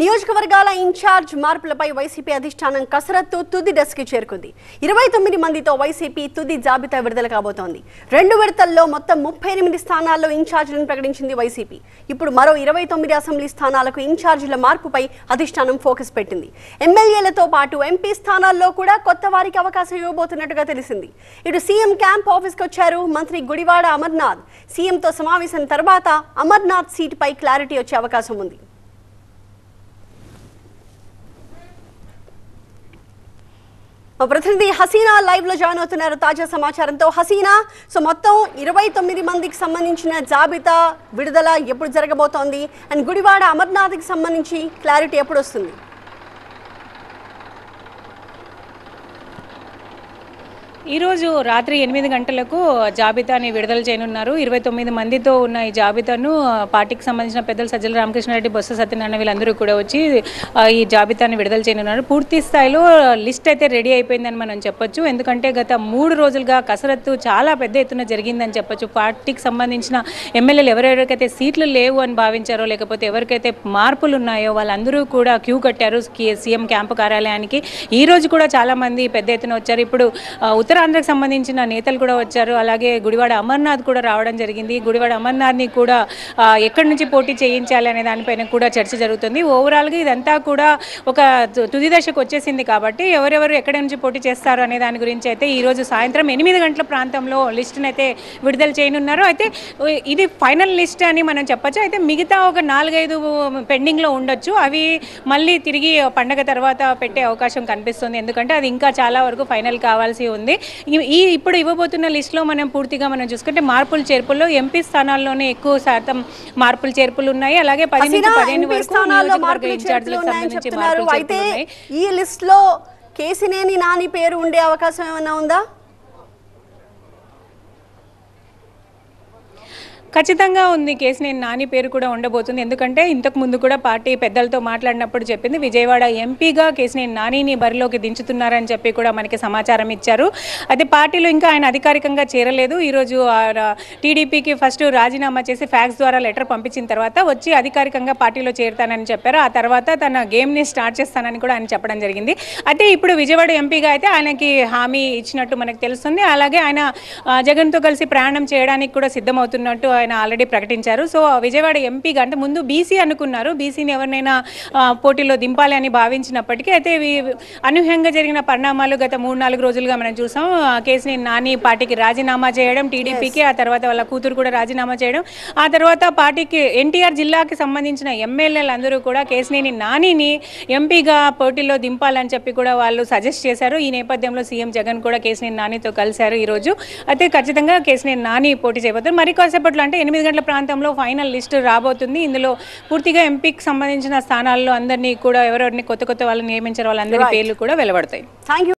నియోజకవర్గాల incharge మార్పులపై YCP అధిష్టానం కసరత్తు తుది దశకి చేరుకుంది. 29 మందితో వైసీపీ తుది జాబితా విడుదల కాబోతోంది. 2 విడతల్లో మొత్తం 38 స్థానాల్లో ఇన్ఛార్జీలను ప్రకటించింది వైసీపీ. ఇప్పుడు మరో 29 అసెంబ్లీ స్థానాలకు ఇన్ఛార్జీల మార్పుపై అధిష్టానం ఫోకస్ పెట్టింది. ఎమ్మెల్యేలతో పాటు ఎంపీ స్థానాల్లో కూడా కొత్త వారికి అవకాశం ఇవ్వబోతున్నట్టుగా తెలిసింది. ఇటు సీఎం క్యాంప్ ఆఫీస్కి వచ్చారు మంత్రి గుడివాడ అమర్నాథ్. సీఎంతో సమావేశం తర్వాత అమర్నాథ్ సీటుపై క్లారిటీ వచ్చే అవకాశం ఉంది. ప్రతినిధి హసీనా లైవ్ లో జాయిన్ అవుతున్నారు తాజా సమాచారంతో. హసీనా, మొత్తం 29 మందికి సంబంధించిన జాబితా విడుదల ఎప్పుడు జరగబోతోంది అండ్ గుడివాడ అమర్నాథ్కి సంబంధించి క్లారిటీ ఎప్పుడు వస్తుంది? ఈరోజు రాత్రి 8 గంటలకు జాబితాని విడుదల చేయనున్నారు. 29 మందితో ఉన్న ఈ జాబితాను పార్టీకి సంబంధించిన పెద్దలు సజ్జల రామకృష్ణారెడ్డి, బొత్స సత్యనారాయణ వీళ్ళందరూ కూడా వచ్చి ఈ జాబితాని విడుదల చేయనున్నారు. పూర్తి స్థాయిలో లిస్ట్ అయితే రెడీ అయిపోయిందని మనం చెప్పొచ్చు. ఎందుకంటే గత 3 రోజులుగా కసరత్తు చాలా పెద్ద ఎత్తున జరిగిందని చెప్పొచ్చు. పార్టీకి సంబంధించిన ఎమ్మెల్యేలు ఎవరెవరికైతే సీట్లు లేవు అని భావించారో, లేకపోతే ఎవరికైతే మార్పులు ఉన్నాయో వాళ్ళందరూ కూడా క్యూ కట్టారు సీఎం క్యాంపు కార్యాలయానికి. ఈ రోజు కూడా చాలామంది పెద్ద ఎత్తున వచ్చారు. ఇప్పుడు ఉత్తరాంధ్రకు సంబంధించిన నేతలు కూడా వచ్చారు. అలాగే గుడివాడ అమర్నాథ్ కూడా రావడం జరిగింది. గుడివాడ అమర్నాథ్ని కూడా ఎక్కడి నుంచి పోటీ చేయించాలి అనే దానిపైన కూడా చర్చ జరుగుతుంది. ఓవరాల్గా ఇదంతా కూడా ఒక తుది దశకు వచ్చేసింది కాబట్టి ఎవరెవరు ఎక్కడి నుంచి పోటీ చేస్తారు అనే దాని గురించి అయితే ఈరోజు సాయంత్రం 8 గంటల ప్రాంతంలో లిస్టును అయితే విడుదల చేయనున్నారు. అయితే ఇది ఫైనల్ లిస్ట్ అని మనం చెప్పచ్చు. అయితే మిగతా ఒక 4-5 పెండింగ్లో ఉండొచ్చు. అవి మళ్ళీ తిరిగి పండగ తర్వాత పెట్టే అవకాశం కనిపిస్తుంది. ఎందుకంటే అది ఇంకా చాలా వరకు ఫైనల్ కావాల్సి ఉంది. ఇప్పుడు ఇవ్వబోతున్న లిస్టులో పూర్తిగా మనం చూసుకుంటే మార్పులు చేర్పుల్లో ఎంపీ స్థానాల్లోనే ఎక్కువ శాతం మార్పులు చేర్పులు ఉన్నాయి. అలాగే 10 నుంచి 15 వరకు నియోజకవర్గ ఇన్ఛార్జీలకు సంబంధించి మార్పులు చేర్పులు ఉన్నాయి. ఈ లిస్ట్ లో కేసినేని నాని పేరు ఉండే అవకాశం ఏమైనా ఉందా? ఖచ్చితంగా ఉంది. కేసినేని నాని పేరు కూడా ఉండబోతుంది. ఎందుకంటే ఇంతకు ముందు కూడా పార్టీ పెద్దలతో మాట్లాడినప్పుడు చెప్పింది విజయవాడ ఎంపీగా కేసినేని నానిని బరిలోకి దించుతున్నారని చెప్పి కూడా మనకి సమాచారం ఇచ్చారు. అయితే పార్టీలో ఇంకా ఆయన అధికారికంగా చేరలేదు. ఈరోజు టీడీపీకి ఫస్ట్ రాజీనామా చేసి ఫ్యాక్స్ ద్వారా లెటర్ పంపించిన తర్వాత వచ్చి అధికారికంగా పార్టీలో చేరుతానని చెప్పారు. ఆ తర్వాత తన గేమ్ని స్టార్ట్ చేస్తానని కూడా ఆయన చెప్పడం జరిగింది. అయితే ఇప్పుడు విజయవాడ ఎంపీగా అయితే ఆయనకి హామీ ఇచ్చినట్టు మనకు తెలుస్తుంది. అలాగే ఆయన జగన్తో కలిసి ప్రయాణం చేయడానికి కూడా సిద్ధమవుతున్నట్టు ఆయన ఆల్రెడీ ప్రకటించారు. సో విజయవాడ ఎంపీగా అంటే ముందు బీసీ అనుకున్నారు. బీసీని ఎవరినైనా పోటీలో దింపాలి అని భావించినప్పటికీ అయితే అనూహ్యంగా జరిగిన పరిణామాలు గత 3-4 రోజులుగా మనం చూసాం. కేసినేని నాని పార్టీకి రాజీనామా చేయడం, టీడీపీకి, ఆ తర్వాత వాళ్ళ కూతురు కూడా రాజీనామా చేయడం, ఆ తర్వాత పార్టీకి ఎన్టీఆర్ జిల్లాకి సంబంధించిన ఎమ్మెల్యేలందరూ కూడా కేసినేని నానిని ఎంపీగా పోటీలో దింపాలని చెప్పి కూడా వాళ్ళు సజెస్ట్ చేశారు. ఈ నేపథ్యంలో సీఎం జగన్ కూడా కేసినేని నానితో కలిశారు ఈరోజు. అయితే ఖచ్చితంగా కేసినేని నాని పోటీ చేయబోతున్నారు. మరి కాసేపట్లో అంటే 8 గంటల ప్రాంతంలో ఫైనల్ లిస్టు రాబోతుంది. ఇందులో పూర్తిగా ఎంపీకి సంబంధించిన స్థానాల్లో అందరినీ కూడా ఎవరెవరిని కొత్త వాళ్ళని నియమించారు వాళ్ళందరి పేర్లు కూడా వెలువడతాయి.